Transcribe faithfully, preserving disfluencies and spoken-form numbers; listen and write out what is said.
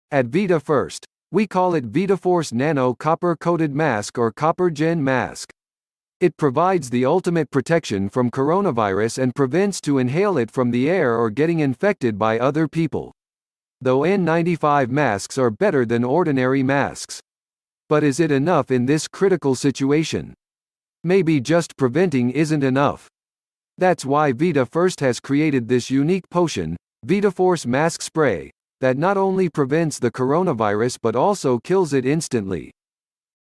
At VidaFirst, we call it Vidaforce Nano-Copper Coated Mask or Copper Gen Mask. It provides the ultimate protection from coronavirus and prevents to inhale it from the air or getting infected by other people. Though N ninety-five masks are better than ordinary masks. But is it enough in this critical situation? Maybe just preventing isn't enough. That's why VidaFirst has created this unique potion, VidaForce Mask Spray, that not only prevents the coronavirus but also kills it instantly.